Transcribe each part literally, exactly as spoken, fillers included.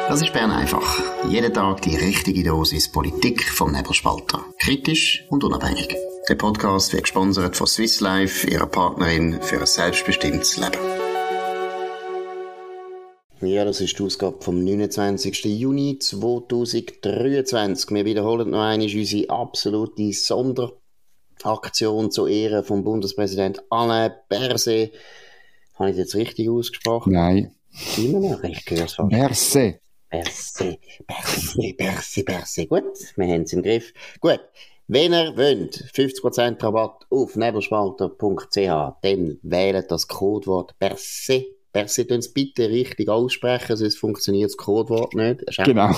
Das ist Bern einfach. Jeden Tag die richtige Dosis Politik vom Nebelspalter. Kritisch und unabhängig. Der Podcast wird gesponsert von Swiss Life, ihrer Partnerin für ein selbstbestimmtes Leben. Ja, das ist die Ausgabe vom neunundzwanzigsten Juni zweitausenddreiundzwanzig. Wir wiederholen noch einmal unsere absolute Sonderaktion zu Ehren vom Bundespräsident Alain Berset. Habe ich das jetzt richtig ausgesprochen? Nein. Immer noch, ich höre es fast. Berset. Berset, Berset, Berset, Berset. Gut, wir haben es im Griff. Gut, wenn ihr wollt, fünfzig Prozent Rabatt auf nebelspalter punkt c h, dann wählt das Codewort Berset. Berset, tun es bitte richtig aussprechen, sonst funktioniert das Codewort nicht. Genau.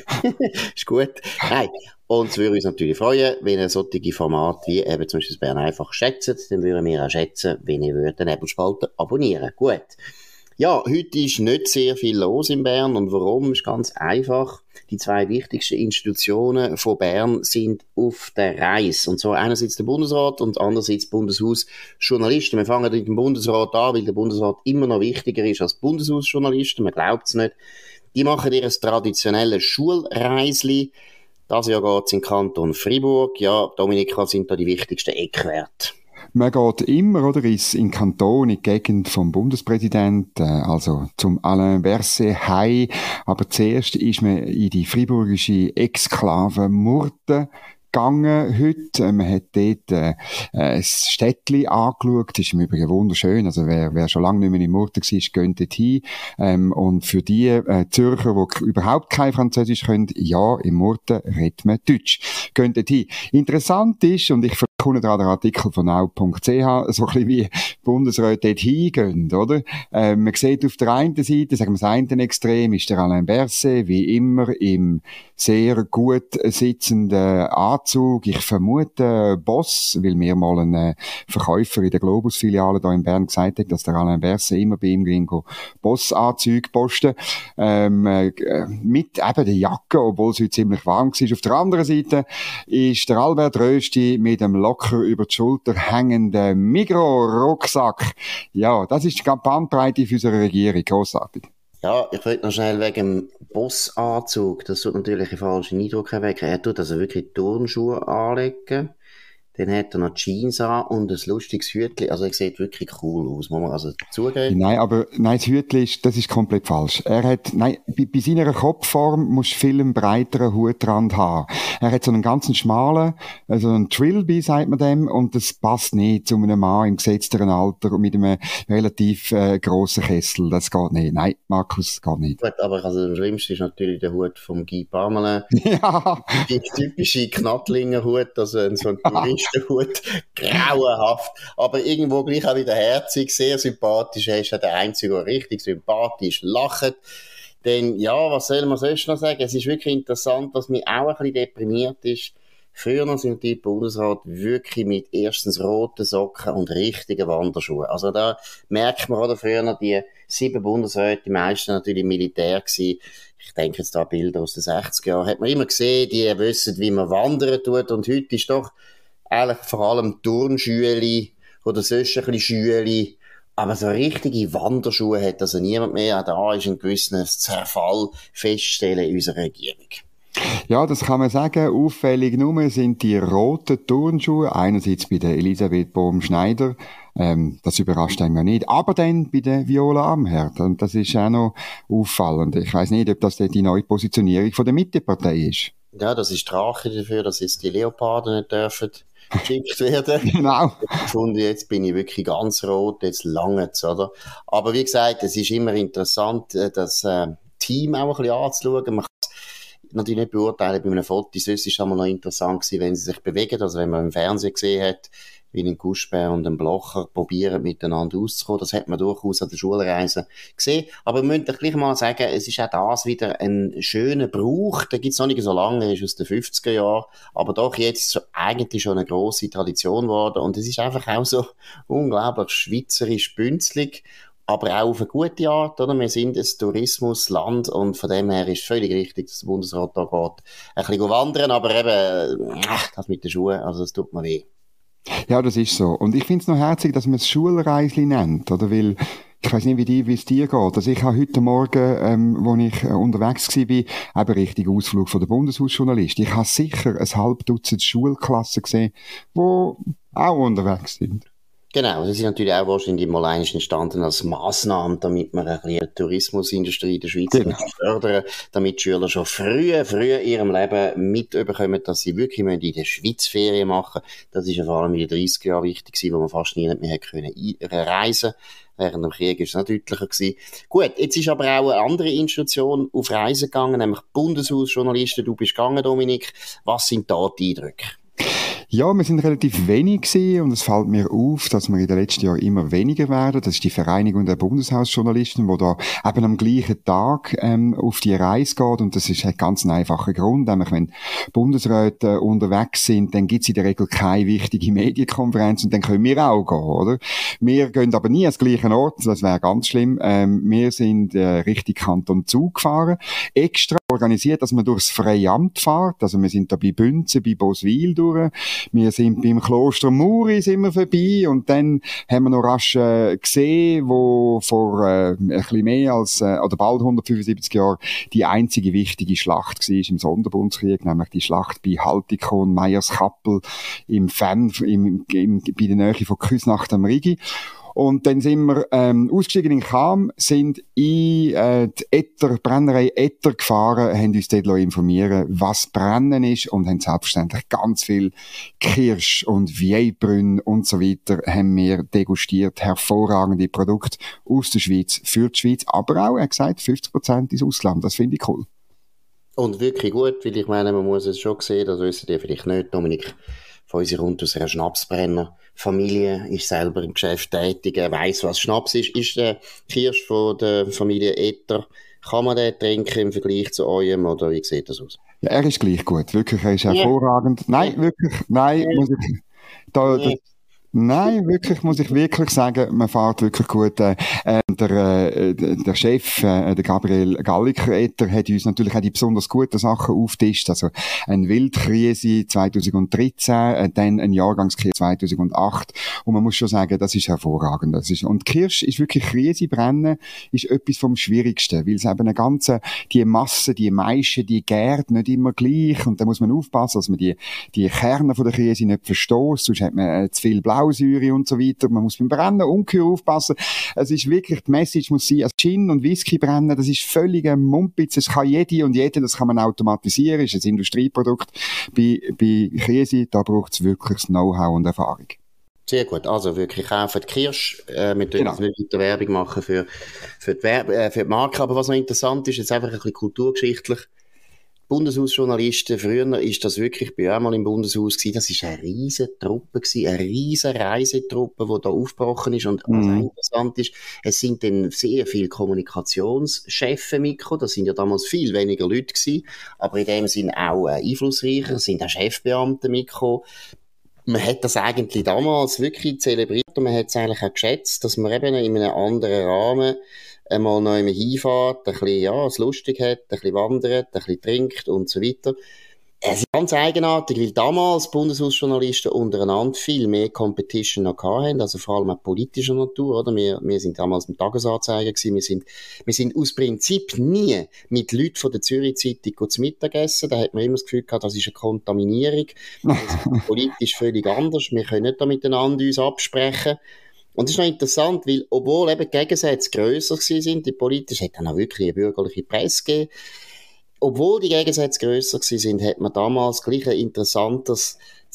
Ist gut. Nein. Und es würde uns natürlich freuen, wenn ihr solche Formate wie eben zum Beispiel das Bern einfach schätzt, dann würden wir auch schätzen, wenn ihr den Nebelspalter abonnieren. Gut. Ja, heute ist nicht sehr viel los in Bern und warum? Ist ganz einfach. Die zwei wichtigsten Institutionen von Bern sind auf der Reise. Und zwar einerseits der Bundesrat und andererseits das Bundeshaus Journalisten. Wir fangen mit dem Bundesrat an, weil der Bundesrat immer noch wichtiger ist als Bundeshausjournalisten. Man glaubt es nicht. Die machen ihr traditionelles Schulreisli. Das Jahr geht es in den Kanton Freiburg. Ja, Dominika, sind da die wichtigsten Eckwerte. Man geht immer, oder, ist in den Kanton, in die Gegend vom Bundespräsidenten, also zum Alain Berset heim. Aber zuerst ist man in die freiburgische Exklave Murten gegangen heute. Man hat dort äh, ein Städtchen angeschaut. Das ist im Übrigen wunderschön. Also wer, wer schon lange nicht mehr in Murten war, geht dort hin. Ähm, und für die äh, Zürcher, die überhaupt kein Französisch können, ja, in Murten redet man Deutsch. Geht dort hin. Interessant ist, und ich verkunde da den Artikel von nau punkt c h, so ein bisschen wie Bundesräte dort hingehen, oder? Ähm, man sieht auf der einen Seite, sagen wir das eine Extrem, ist der Alain Berset, wie immer, im sehr gut sitzenden Anzug. Ich vermute Boss, weil mir mal ein äh, Verkäufer in der Globus-Filiale da in Bern gesagt hat, dass der Alain Berset immer bei ihm ging, Boss-Anzüge posten. Ähm, äh, mit eben der Jacke, obwohl es heute ziemlich warm war. Auf der anderen Seite ist der Albert Rösti mit einem locker über die Schulter hängenden Migros-Rucksack. Ja, das ist die Bandbreite für unsere Regierung. Grossartig. Ja, ich wollte noch schnell wegen dem Bossanzug, das tut natürlich einen falschen Eindruck erwecken. Er tut also wirklich Turnschuhe anlegen, dann hat er noch Jeans an und ein lustiges Hütchen. Also er sieht wirklich cool aus, muss man also zugeben. Nein, aber nein, das Hütchen ist, das ist komplett falsch. Er hat, nein, bei, bei seiner Kopfform musst du viel einen breiteren Hutrand haben. Er hat so einen ganzen schmalen, also einen Trilby, sagt man dem, und das passt nicht zu einem Mann im gesetzteren Alter und mit einem relativ äh, grossen Kessel. Das geht nicht. Nein, Markus, das geht nicht. Gut, aber also das Schlimmste ist natürlich der Hut vom Guy Parmelin. Ja. Die typische Knattlinger Hut, also so ein Touristenhut, grauenhaft, aber irgendwo gleich auch wieder herzig, sehr sympathisch. Er ist ja der Einzige, der richtig sympathisch lacht. Denn ja, was soll man sonst noch sagen? Es ist wirklich interessant, was mich auch ein bisschen deprimiert ist. Früher sind die Bundesrat wirklich mit erstens roten Socken und richtigen Wanderschuhen. Also da merkt man, oder früher noch die sieben Bundesräte, die meisten natürlich Militär gewesen. Ich denke jetzt da Bilder aus den sechziger Jahren. Hat man immer gesehen, die wissen, wie man wandern tut. Und heute ist doch eigentlich vor allem Turnschüeli oder sonst ein bisschen Schüeli. Aber so richtige Wanderschuhe hat also niemand mehr. Auch da ist ein gewisser Zerfall feststellen in unserer Regierung. Ja, das kann man sagen. Auffällig nur sind die roten Turnschuhe. Einerseits bei der Elisabeth Bohm-Schneider. Ähm, das überrascht einen ja nicht. Aber dann bei der Viola Amherd. Und das ist auch noch auffallend. Ich weiss nicht, ob das die neue Positionierung von der Mittepartei ist. Ja, das ist die Rache dafür, dass jetzt die Leoparden nicht dürfen geschickt werden. Genau. Ich gefunden, jetzt bin ich wirklich ganz rot, jetzt langt's, oder? Aber wie gesagt, es ist immer interessant, das äh, Team auch ein bisschen anzuschauen. Man kann es natürlich nicht beurteilen bei einem Foto. Sonst ist es einmal noch interessant gewesen, wenn sie sich bewegen. Also wenn man im Fernsehen gesehen hat, wie ein Guschbär und ein Blocher probieren, miteinander auszukommen. Das hat man durchaus an der Schulreise gesehen. Aber wir müssen doch gleich mal sagen, es ist auch das wieder ein schöner Brauch. Der gibt's noch nicht so lange, er ist aus den fünfziger Jahren. Aber doch jetzt so, eigentlich schon eine grosse Tradition geworden. Und es ist einfach auch so unglaublich schweizerisch bünzlig. Aber auch auf eine gute Art, oder? Wir sind ein Tourismusland und von dem her ist es völlig richtig, dass der Bundesrat da geht. Ein bisschen wandern, aber eben, das mit den Schuhen, also das tut mir weh. Ja, das ist so. Und ich finde es noch herzig, dass man es Schulreisli nennt, oder? Weil Ich weiss nicht, wie, die, wie es dir geht. Also ich habe heute Morgen, ähm, wo ich äh, unterwegs war, eben richtig Ausflug von der Bundeshausjournalist. Ich habe sicher ein halb Dutzend Schulklassen gesehen, die auch unterwegs sind. Genau, das ist natürlich auch wahrscheinlich mal eines entstanden als Massnahme, damit man ein bisschen die Tourismusindustrie in der Schweiz genau. fördern, damit die Schüler schon früh, früh in ihrem Leben mitbekommen, dass sie wirklich in der Schweiz Ferien machen. Das ist ja vor allem in den dreißiger Jahren wichtig gewesen, wo man fast niemand mehr können reisen. Während dem Krieg ist es noch deutlicher gewesen. Gut, jetzt ist aber auch eine andere Institution auf Reisen gegangen, nämlich Bundeshausjournalisten. Du bist gegangen, Dominik. Was sind da die Eindrücke? Ja, wir sind relativ wenig gewesen und es fällt mir auf, dass wir in den letzten Jahren immer weniger werden. Das ist die Vereinigung der Bundeshausjournalisten, die da eben am gleichen Tag ähm, auf die Reise geht und das ist ein ganz einfacher Grund, nämlich wenn Bundesräte unterwegs sind, dann gibt es in der Regel keine wichtige Medienkonferenz und dann können wir auch gehen, oder? Wir gehen aber nie an den gleichen Ort, das wäre ganz schlimm. Ähm, wir sind äh, Richtung Kanton Zug gefahren, extra organisiert, dass man durchs Freiamt fährt, also wir sind da bei Bünzen, bei Boswil durch. Wir sind beim Kloster Muri sind wir vorbei und dann haben wir noch rasch äh, gesehen, wo vor äh, ein bisschen mehr als, äh, oder bald hundertfünfundsiebzig Jahren die einzige wichtige Schlacht war im Sonderbundskrieg, nämlich die Schlacht bei Haltikon, Meierskappel im Fenn, im, im, bei der Nähe von Küsnacht am Rigi. Und dann sind wir ähm, ausgestiegen in Cham, sind in äh, die Etter, Brennerei Etter gefahren, haben uns dort informieren, was Brennen ist und haben selbstverständlich ganz viel Kirsch und Vieillbrünn und so weiter haben wir degustiert. Hervorragende Produkte aus der Schweiz, für die Schweiz, aber auch, er hat gesagt, fünfzig Prozent ins Ausland. Das finde ich cool. Und wirklich gut, weil ich meine, man muss es schon sehen, das wissen die vielleicht nicht, Dominik. Von uns kommt aus einer Schnapsbrenner-Familie, ist selber im Geschäft tätig, weiss, was Schnaps ist. Ist der Kirsch von der Familie Etter, kann man den trinken im Vergleich zu eurem, oder wie sieht das aus? Ja, er ist gleich gut, wirklich, er ist hervorragend. Ja. Nein, wirklich, nein, ja. muss ich, da, ja. da, Nein, wirklich, muss ich wirklich sagen, man fährt wirklich gut. Äh, der, äh, der Chef, äh, der Gabriel Galliker-Etter, hat uns natürlich auch die besonders guten Sachen aufgetischt. Also, ein Wildkrise zweitausenddreizehn, äh, dann ein Jahrgangskrise zweitausendacht. Und man muss schon sagen, das ist hervorragend. Das ist, und Kirsch ist wirklich Krise brennen, ist etwas vom Schwierigsten, weil es eben eine ganze, die Masse, die Maische, die gärt nicht immer gleich. Und da muss man aufpassen, dass man die, die Kerne von der Krise nicht verstößt, sonst hat man äh, zu viel Blau Blausäure und so weiter. Man muss beim Brennen ungeheuer aufpassen. Es ist wirklich, die Message muss sein, also Gin und Whisky brennen, das ist völlig ein Mumpitz. Das kann jede und jede, das kann man automatisieren, das ist ein Industrieprodukt. Bei, bei Krise, da braucht es wirklich das Know-how und Erfahrung. Sehr gut, also wirklich kaufen die Kirsch, äh, wir dürfen genau. nicht weiter Werbung machen für, für, die Werbe, äh, für die Marke, aber was noch interessant ist, jetzt einfach ein bisschen kulturgeschichtlich, Bundeshausjournalisten, früher ist das wirklich, ich bin auch mal im Bundeshaus gewesen, das ist eine riesen Truppe gewesen, eine riesen Reisetruppe, die da aufgebrochen ist und was mm. interessant ist, es sind dann sehr viele Kommunikationschefs mitgekommen, das sind ja damals viel weniger Leute gewesen, aber in dem sind auch äh, einflussreicher, sind auch Chefbeamte mitgekommen. Man hat das eigentlich damals wirklich zelebriert und man hat es eigentlich auch geschätzt, dass man eben in einem anderen Rahmen einmal noch einmal hinfährt, ein bisschen, ja, es lustig hat, ein bisschen wandert, ein bisschen trinkt und so weiter. Es ist ganz eigenartig, weil damals Bundeshausjournalisten untereinander viel mehr Competition noch hatten, also vor allem auch politischer Natur, oder? Wir, wir sind damals im Tagesanzeiger gewesen, wir sind, wir sind aus Prinzip nie mit Leuten von der Zürich-Zeitung zu Mittagessen, da hat man immer das Gefühl gehabt, das ist eine Kontaminierung, das ist politisch völlig anders, wir können nicht da miteinander uns absprechen. Und das ist noch interessant, weil, obwohl eben die Gegensätze grösser sind, die politisch, hat dann auch wirklich eine bürgerliche Presse gegeben. Obwohl die Gegensätze grösser sind, hat man damals gleich ein interessantes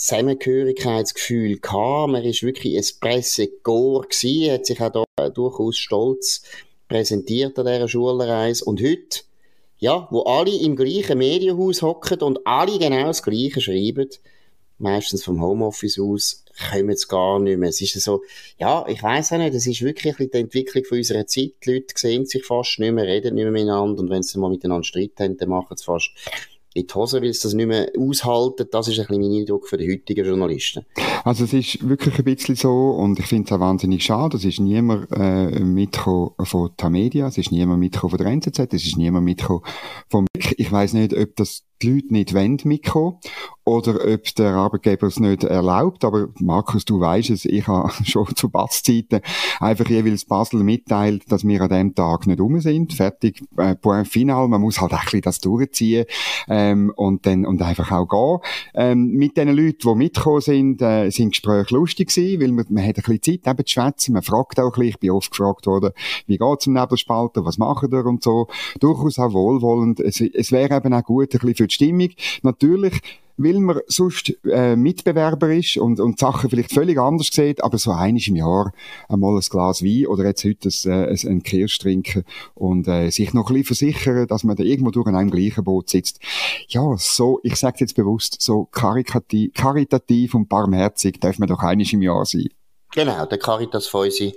Zusammengehörigkeitsgefühl gehabt. Man ist wirklich ein Pressegor gewesen, hat sich auch da durchaus stolz präsentiert an dieser Schulreise. Und heute, ja, wo alle im gleichen Medienhaus hocken und alle genau das Gleiche schreiben, meistens vom Homeoffice aus, kommen es gar nicht mehr. Es ist so, ja, ich weiss auch nicht, es ist wirklich ein bisschen die Entwicklung von unserer Zeit. Die Leute sehen sich fast nicht mehr, reden nicht mehr miteinander und wenn sie mal miteinander Streit haben, dann machen sie fast in die Hose, weil sie das nicht mehr aushalten. Das ist ein bisschen mein Eindruck für die heutigen Journalisten. Also es ist wirklich ein bisschen so und ich finde es auch wahnsinnig schade, es ist niemand äh, mitgekommen von Tamedia, es ist niemand mitgekommen von der N Z Z, es ist niemand mitgekommen vom... Ich weiss nicht, ob das die Leute nicht wollen mitkommen oder ob der Arbeitgeber es nicht erlaubt. Aber Markus, du weisst es, ich habe schon zu Bass-Zeiten einfach jeweils Basel mitteilt, dass wir an dem Tag nicht rum sind. Fertig, äh, point final. Man muss halt ein bisschen das durchziehen ähm, und dann und einfach auch gehen. Ähm, mit den Leuten, die mitgekommen sind, äh, sind Gespräche lustig gewesen, weil man, man hat ein bisschen Zeit eben zu schwätzen. Man fragt auch ein bisschen, ich bin oft gefragt worden, wie geht's im Nebelspalter, was machen wir und so. Durchaus auch wohlwollend. Es, es wäre eben auch gut ein bisschen für die Stimmung. Natürlich, weil man sonst äh, Mitbewerber ist und, und die Sachen vielleicht völlig anders sieht, aber so einmal im Jahr einmal ein Glas Wein oder jetzt heute ein, ein, ein Kirsch trinken und äh, sich noch ein bisschen versichern, dass man da irgendwo durch in einem gleichen Boot sitzt. Ja, so, ich sage jetzt bewusst, so karitativ, karitativ und barmherzig darf man doch einmal im Jahr sein. Genau, der Caritas Feusi.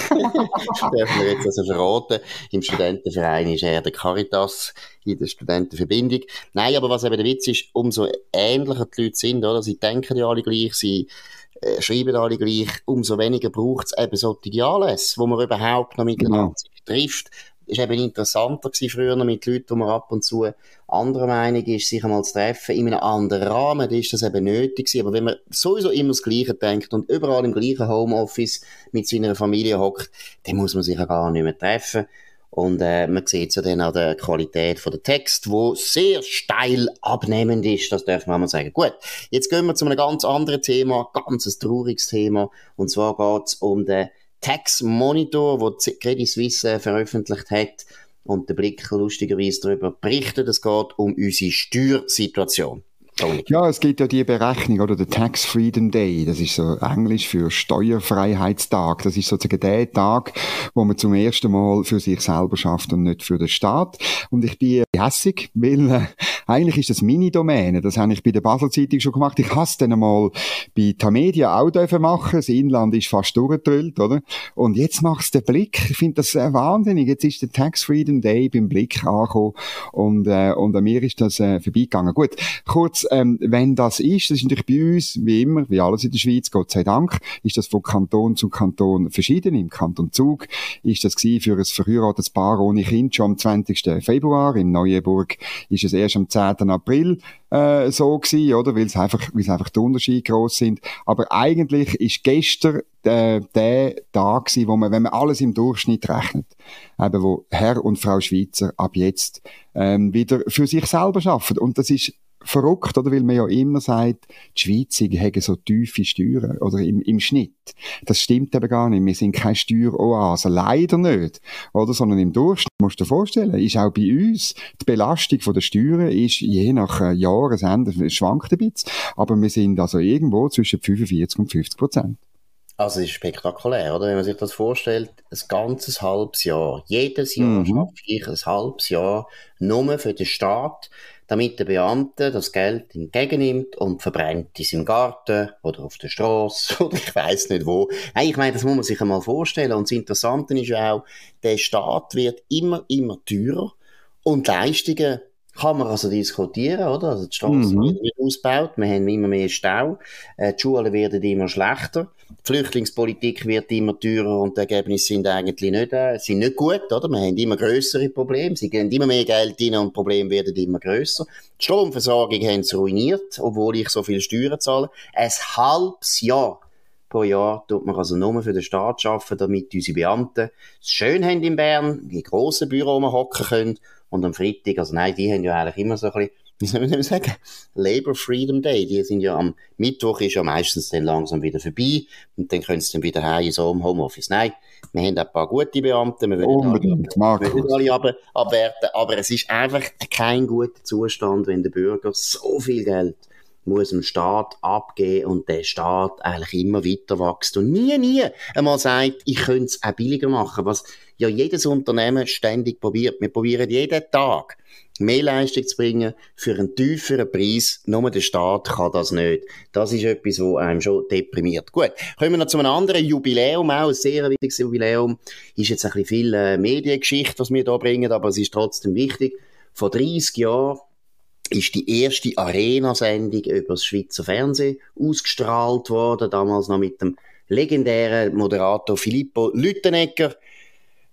Dürfen wir jetzt also verraten. Im Studentenverein ist er der Caritas in der Studentenverbindung. Nein, aber was eben der Witz ist, umso ähnlicher die Leute sind, oder? Sie denken ja alle gleich, sie äh, schreiben alle gleich, umso weniger braucht es eben solche Anlässe, wo man überhaupt noch miteinander sich trifft. Es war eben interessanter gewesen früher noch mit Leuten, wo man ab und zu anderer Meinung ist, sich einmal zu treffen, in einem anderen Rahmen, da ist das eben nötig gewesen. Aber wenn man sowieso immer das Gleiche denkt und überall im gleichen Homeoffice mit seiner Familie hockt, dann muss man sich ja gar nicht mehr treffen. Und äh, man sieht es ja dann an der Qualität von der Text, wo sehr steil abnehmend ist, das darf man mal sagen. Gut, jetzt gehen wir zu einem ganz anderen Thema, ganz ein trauriges Thema, und zwar geht es um den Tax Monitor, den die Credit Suisse äh, veröffentlicht hat und der Blick lustigerweise darüber berichtet. Es geht um unsere Steuersituation. Ja, es gibt ja die Berechnung, oder der Tax Freedom Day, das ist so Englisch für Steuerfreiheitstag. Das ist sozusagen der Tag, wo man zum ersten Mal für sich selber schafft und nicht für den Staat. Und ich bin hässig, weil äh, eigentlich ist das meine Domäne. Das habe ich bei der Basel-Zeitung schon gemacht. Ich habe es dann einmal bei Tamedia auch dürfen machen. Das Inland ist fast durchgedrüllt, oder? Und jetzt macht es den Blick. Ich finde das äh, wahnsinnig. Jetzt ist der Tax Freedom Day beim Blick angekommen und, äh, und an mir ist das äh, vorbeigegangen. Gut, kurz, Ähm, wenn das ist, das ist natürlich bei uns, wie immer, wie alles in der Schweiz, Gott sei Dank, ist das von Kanton zu Kanton verschieden. Im Kanton Zug ist das gewesen für ein verheiratetes Paar ohne Kind schon am zwanzigsten Februar. In Neuenburg ist es erst am zehnten April äh, so gewesen, oder? Weil es einfach, weil es einfach die Unterschiede gross sind. Aber eigentlich ist gestern äh, der Tag gewesen, wo man, wenn man alles im Durchschnitt rechnet, eben wo Herr und Frau Schweizer ab jetzt ähm, wieder für sich selber arbeiten. Und das ist verrückt, oder? Weil man ja immer sagt, die Schweizer haben so tiefe Steuern, oder im, im Schnitt. Das stimmt eben gar nicht. Wir sind keine Steueroase. Leider nicht. Oder? Sondern im Durchschnitt, musst du dir vorstellen, ist auch bei uns die Belastung von der Steuern ist je nach äh, Jahresende, es schwankt ein bisschen. Aber wir sind also irgendwo zwischen fünfundvierzig und fünfzig Prozent. Also, es ist spektakulär, oder? Wenn man sich das vorstellt, ein ganzes halbes Jahr. Jedes Jahr Mhm. schaffe ich ein halbes Jahr nur für den Staat, damit der Beamte das Geld entgegennimmt und verbrennt es im Garten oder auf der Strasse oder ich weiss nicht wo. Nein, ich meine, das muss man sich einmal vorstellen. Und das Interessante ist ja auch, der Staat wird immer, immer teurer und Leistungen kann man also diskutieren, oder? Also die Straßen Mhm. werden nicht ausgebaut, wir haben immer mehr Stau, äh, die Schulen werden immer schlechter, die Flüchtlingspolitik wird immer teurer und die Ergebnisse sind eigentlich nicht, äh, sind nicht gut, oder? Wir haben immer grössere Probleme, sie geben immer mehr Geld rein und die Probleme werden immer grösser. Die Stromversorgung haben sie ruiniert, obwohl ich so viel Steuern zahle. Ein halbes Jahr pro Jahr tut man also nur für den Staat arbeiten, damit unsere Beamten es schön haben in Bern, in grossen Büros wir hocken können. Und am Freitag, also nein, die haben ja eigentlich immer so ein bisschen, wie soll man das sagen, Labor Freedom Day. Die sind ja am Mittwoch ist ja meistens dann langsam wieder vorbei und dann können sie dann wieder heim so im Homeoffice. Nein, wir haben ein paar gute Beamte, wir wollen Unbedingt, alle, Markus. wir wollen alle ab, abwerten, aber es ist einfach kein guter Zustand, wenn der Bürger so viel Geld muss dem Staat abgeben und der Staat eigentlich immer weiter wächst und nie, nie einmal sagt, ich könnte es auch billiger machen, was ja jedes Unternehmen ständig probiert. Wir probieren jeden Tag mehr Leistung zu bringen für einen tieferen Preis. Nur der Staat kann das nicht. Das ist etwas, was einem schon deprimiert. Gut, kommen wir noch zu einem anderen Jubiläum, auch ein sehr wichtiges Jubiläum. Ist jetzt ein bisschen viel äh, Mediengeschichte, was wir da bringen, aber es ist trotzdem wichtig. Vor dreissig Jahren ist die erste Arena-Sendung über das Schweizer Fernsehen ausgestrahlt worden, damals noch mit dem legendären Moderator Filippo Lüttenegger.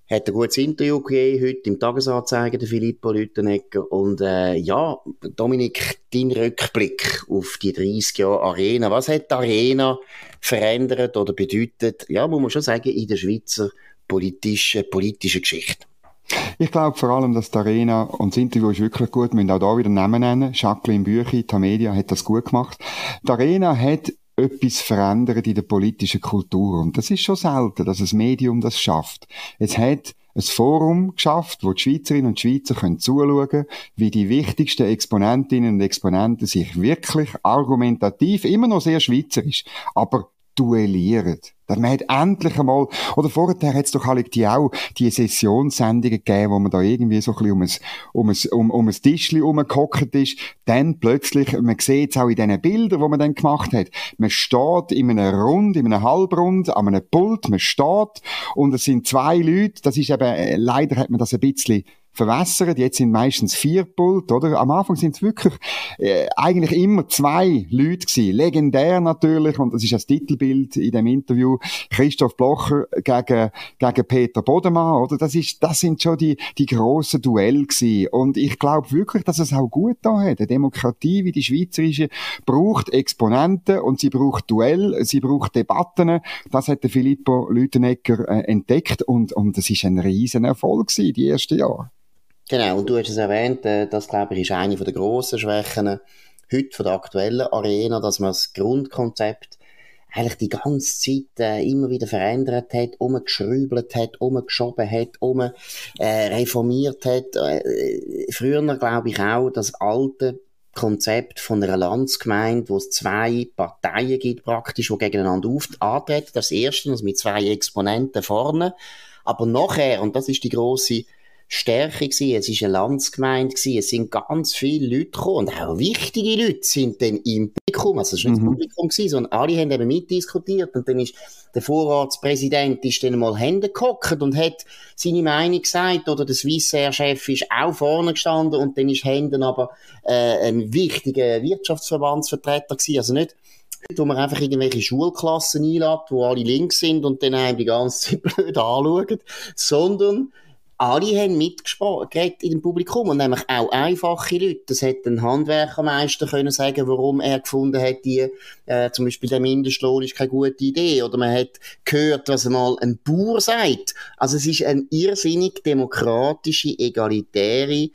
Hat ein gutes Interview gegeben, heute im Tagesanzeiger, der Filippo Lüthenegger. Und äh, ja, Dominik, dein Rückblick auf die dreissig Jahre Arena. Was hat die Arena verändert oder bedeutet, ja, muss man schon sagen, in der Schweizer politischen, politischen Geschichte? Ich glaube vor allem, dass die Arena, und das Interview ist wirklich gut, wir müssen auch da wieder Namen nennen, Jacqueline Büchi, Tamedia hat das gut gemacht. Die Arena hat etwas verändert in der politischen Kultur. Und das ist schon selten, dass ein Medium das schafft. Es hat ein Forum geschafft, wo die Schweizerinnen und Schweizer können zuschauen, wie die wichtigsten Exponentinnen und Exponenten sich wirklich argumentativ, immer noch sehr schweizerisch, aber duellieren. Man hat endlich einmal, oder vorher hat es doch alle die auch die Sessionssendungen gegeben, wo man da irgendwie so ein bisschen um ein, um ein, um, um ein Tischchen rumgehockt ist. Dann plötzlich, man sieht es auch in diesen Bildern, die man dann gemacht hat. Man steht in einem Rund, in einem Halbrund, an einem Pult, man steht und es sind zwei Leute, das ist eben, leider hat man das ein bisschen verwässert. Jetzt sind meistens vier Pult, oder? Am Anfang sind es wirklich äh, eigentlich immer zwei Leute gewesen. Legendär natürlich, und das ist das Titelbild in dem Interview, Christoph Blocher gegen, gegen Peter Bodemann, oder? Das ist, das sind schon die, die grossen Duelle gewesen. Und ich glaube wirklich, dass es auch gut da hat. Eine Demokratie wie die schweizerische braucht Exponenten und sie braucht Duell, sie braucht Debatten. Das hat der Filippo Lüthenegger äh, entdeckt und, und das ist ein riesen Erfolg gewesen, die ersten Jahre. Genau, und du hast es erwähnt, äh, das, glaube ich, ist eine der grossen Schwächen heute von der aktuellen Arena, dass man das Grundkonzept eigentlich die ganze Zeit äh, immer wieder verändert hat, umgeschrübelt hat, umgeschoben hat, um äh, reformiert hat. Äh, früher, glaube ich, auch das alte Konzept von einer Landsgemeinde, wo es zwei Parteien gibt, praktisch, die gegeneinander auf- antreten. Das erste, also mit zwei Exponenten vorne. Aber nachher, und das ist die grosse Stärke gewesen. Es war eine Landsgemeinde gewesen. Es sind ganz viele Leute gekommen. Und auch wichtige Leute sind dann im Publikum. Also, es war nicht mhm. das Publikum gewesen, sondern alle haben eben mitdiskutiert. Und dann ist der Vorratspräsident ist dann mal Hände gehockt und hat seine Meinung gesagt. Oder der Swissair-Chef ist auch vorne gestanden. Und dann ist Händen aber, äh, ein wichtiger Wirtschaftsverbandsvertreter gewesen. Also nicht, wo man einfach irgendwelche Schulklassen einlädt, wo alle links sind und dann einem die ganze Zeit blöd anschauen. Sondern, alle haben mitgesprochen in dem Publikum und nämlich auch einfache Leute. Das hätte ein Handwerkermeister können sagen, warum er gefunden hat, die, äh, zum Beispiel der Mindestlohn ist keine gute Idee. Oder man hat gehört, was einmal ein Bauer sagt. Also es ist eine irrsinnig demokratische, egalitäre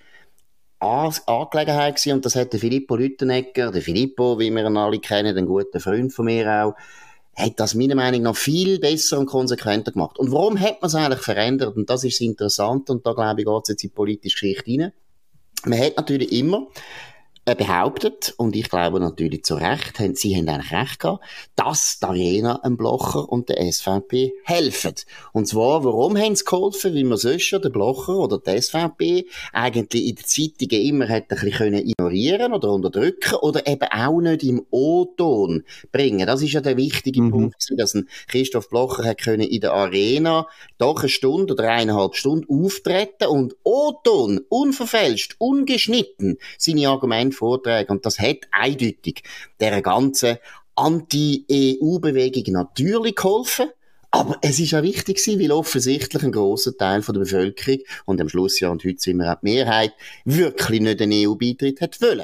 Angelegenheit gewesen. Und das hat der Filippo Lüthenegger, der Filippo, wie wir ihn alle kennen, ein guter Freund von mir auch, hat das meiner Meinung nach viel besser und konsequenter gemacht. Und warum hat man es eigentlich verändert? Und das ist das Interessante, und da, glaube ich, geht es jetzt in die politische Geschichte rein. Man hat natürlich immer äh, behauptet, und ich glaube natürlich zu Recht, haben, sie haben eigentlich recht gehabt, dass die Arena, ein Blocher und der S V P helfen. Und zwar, warum haben sie geholfen? Weil man sonst schon den Blocher oder die S V P eigentlich in den Zeitungen immer hätte ein bisschen ignorieren oder unterdrücken oder eben auch nicht im O-Ton bringen. Das ist ja der wichtige mhm. Punkt, dass ein Christoph Blocher hat können in der Arena doch eine Stunde oder eineinhalb Stunden auftreten und O-Ton, unverfälscht, ungeschnitten, seine Argumente vortragen. Und das hat eindeutig der ganzen Anti-E U-Bewegung natürlich geholfen. Aber es ist auch wichtig gewesen, weil offensichtlich ein grosser Teil von der Bevölkerung, und am Schluss ja, und heute sind wir auch die Mehrheit, wirklich nicht den E U-Beitritt hat wollen.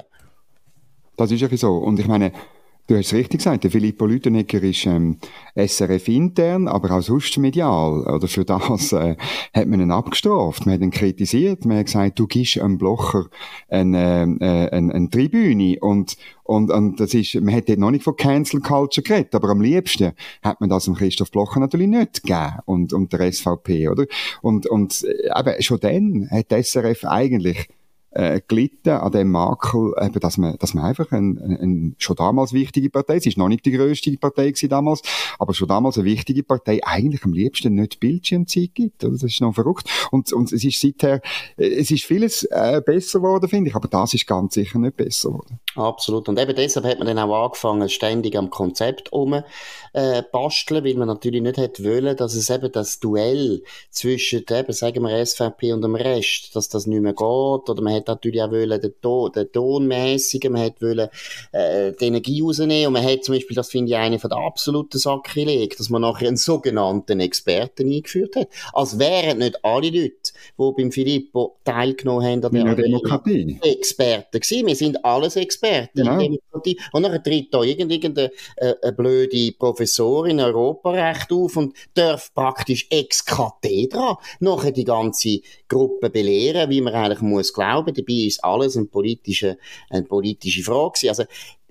Das ist ja so. Und ich meine, du hast es richtig gesagt, der Filippo Lüthenegger ist ähm, S R F intern, aber auch sonst medial. Oder für das äh, hat man ihn abgestraft, man hat ihn kritisiert, man hat gesagt, du gibst einem Blocher eine, äh, eine, eine Tribüne. Und, und, und das ist, man hat dort noch nicht von Cancel Culture geredet, aber am liebsten hat man das dem Christoph Blocher natürlich nicht gegeben und, und der S V P, oder? Und, und eben, schon dann hat der S R F eigentlich Äh, gelitten an dem Makel, eben, dass man, dass man einfach ein, ein, ein schon damals wichtige Partei, es ist noch nicht die grösste Partei gewesen damals, aber schon damals eine wichtige Partei, eigentlich am liebsten nicht Bildschirmzeit gibt, oder? Das ist noch verrückt. Und, und es ist seither, es ist vieles äh, besser geworden, finde ich, aber das ist ganz sicher nicht besser geworden. Absolut. Und eben deshalb hat man dann auch angefangen, ständig am Konzept um äh, basteln, weil man natürlich nicht hätte wollen, dass es eben das Duell zwischen, eben, sagen wir, S V P und dem Rest, dass das nicht mehr geht, oder man hat hat natürlich auch wollen, den Ton, den Ton mässigen, man hat wollen, äh, die Energie rausnehmen, und man hat zum Beispiel, das finde ich eine von der absoluten Sakrileg, dass man nachher einen sogenannten Experten eingeführt hat. Als wären nicht alle Leute, die beim Filippo teilgenommen haben an der in der Demokratie Experten gewesen. Wir sind alles Experten genau. in der Demokratie. Und dann tritt da irgendeine äh, eine blöde Professorin Europarecht auf und darf praktisch ex cathedra nachher die ganze Gruppe belehren, wie man eigentlich muss glauben. Dabei ist alles eine politische, eine politische Frage gewesen. Also,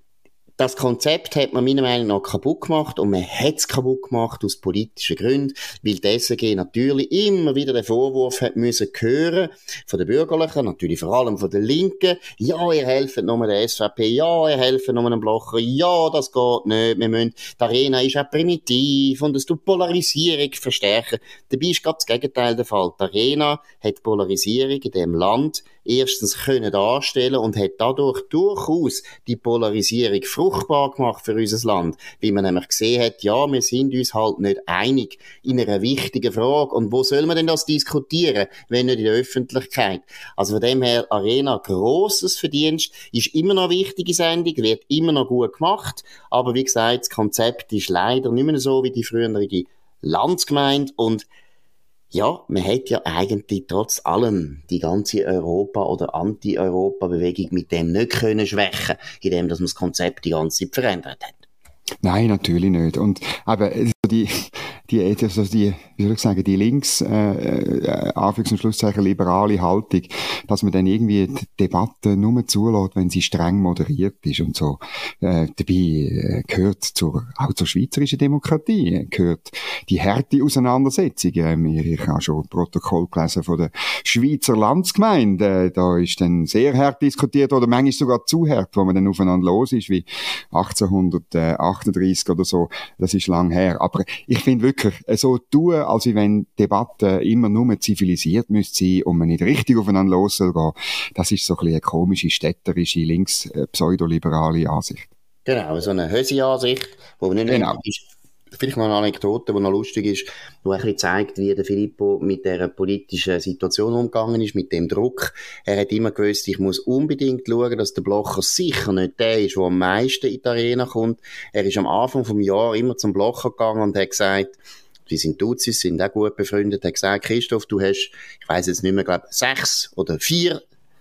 das Konzept hat man meiner Meinung nach kaputt gemacht, und man hat es kaputt gemacht aus politischen Gründen, weil die S R G natürlich immer wieder den Vorwurf hat müssen hören von den Bürgerlichen, natürlich vor allem von den Linken. Ja, ihr helft nur der S V P, ja, ihr helft nur einem Blocher, ja, das geht nicht, wir müssen, die Arena ist auch primitiv und es tut Polarisierung verstärken. Dabei ist gerade das Gegenteil der Fall. Die Arena hat Polarisierung in dem Land erstens können darstellen und hat dadurch durchaus die Polarisierung fruchtbar gemacht für unser Land, weil man nämlich gesehen hat, ja, wir sind uns halt nicht einig in einer wichtigen Frage, und wo soll man denn das diskutieren, wenn nicht in der Öffentlichkeit? Also von dem her, Arena, grosses Verdienst, ist immer noch eine wichtige Sendung, wird immer noch gut gemacht, aber wie gesagt, das Konzept ist leider nicht mehr so wie die frühere Landsgemeinde, und ja, man hat ja eigentlich trotz allem die ganze Europa- oder Anti-Europa-Bewegung mit dem nicht können schwächen, indem dass man das Konzept die ganze Zeit verändert hat. Nein, natürlich nicht. Und aber die, die, also die, wie soll ich sagen, die links, äh, äh, Anführungs- und Schlusszeichen, liberale Haltung, dass man dann irgendwie die Debatte nur zulässt, wenn sie streng moderiert ist und so. Äh, dabei äh, gehört zur, auch zur schweizerischen Demokratie, äh, gehört die harte Auseinandersetzung. Äh, ich habe schon Protokoll gelesen von der Schweizer Landsgemeinde. Äh, da ist dann sehr hart diskutiert, oder manchmal sogar zu hart, wo man dann aufeinander los ist, wie achtzehnhundertachtunddreissig oder so. Das ist lang her. Aber ich finde wirklich, so tun, als wenn Debatten immer nur zivilisiert müsste sein und man nicht richtig aufeinander los soll gehen, das ist so ein bisschen eine komische, städterische, links, äh, pseudoliberale Ansicht. Genau, so eine Hösi-Ansicht, wo man nicht genau. ist. Vielleicht noch eine Anekdote, die noch lustig ist, die ein bisschen zeigt, wie der Filippo mit dieser politischen Situation umgegangen ist, mit dem Druck. Er hat immer gewusst, ich muss unbedingt schauen, dass der Blocher sicher nicht der ist, der am meisten in die Arena kommt. Er ist am Anfang des Jahres immer zum Blocher gegangen und hat gesagt, die sind Tutsis, sind auch gut befreundet, hat gesagt, Christoph, du hast, ich weiss jetzt nicht mehr, glaube sechs oder vier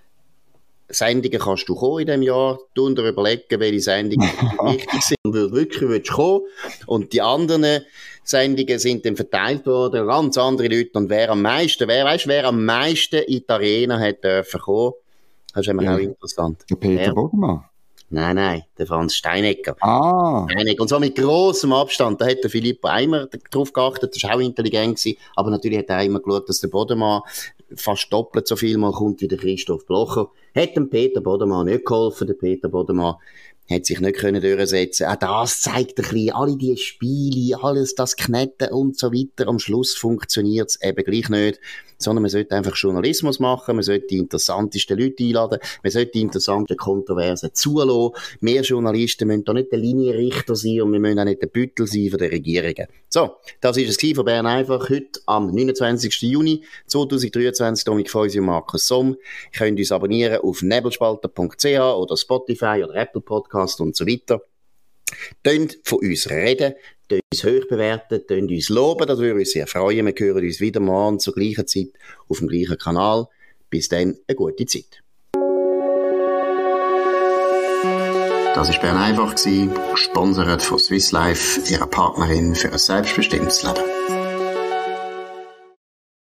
Sendungen kannst du kommen in diesem Jahr, du dir überlegen, welche Sendungen wichtig sind und wirklich willst kommen. Und die anderen Sendungen sind dann verteilt worden, ganz andere Leute. Und wer am meisten, wer weißt, wer am meisten in die Arena hat dürfen kommen, das ist immer ja. auch interessant. Der Peter ja. Bodemann. Nein, nein, der Franz Steinecker. Ah. Steinecker. Und so mit grossem Abstand. Da hat der Filippo Eimer drauf geachtet, das war auch intelligent gewesen. Aber natürlich hat er auch immer geschaut, dass der Bodemann fast doppelt so viel mal kommt wie der Christoph Blocher. Hat dem Peter Bodemann nicht geholfen. Der Peter Bodemann hat sich nicht können durchsetzen. Auch das zeigt ein bisschen, alle die Spiele, alles das Knetten und so weiter. Am Schluss funktioniert es eben gleich nicht. Sondern man sollte einfach Journalismus machen, man sollte die interessantesten Leute einladen, man sollte die interessanten Kontroversen zulassen. Mehr Journalisten müssen da nicht der Linienrichter sein und wir müssen auch nicht der Büttel sein von den Regierungen. So, das war es von Bern einfach heute am neunundzwanzigsten Juni zweitausenddreiundzwanzig. Dominik Feusi und Markus Somm. Ihr könnt uns abonnieren auf nebelspalter punkt c h oder Spotify oder Apple Podcast und so weiter. Tönt von uns reden, tönt uns hoch bewerten, tönt uns loben, das würde uns sehr freuen. Wir hören uns wieder morgen zur gleichen Zeit auf dem gleichen Kanal. Bis dann, eine gute Zeit. Das war Bern einfach, gesponsert von Swiss Life, ihrer Partnerin für ein selbstbestimmtes Leben.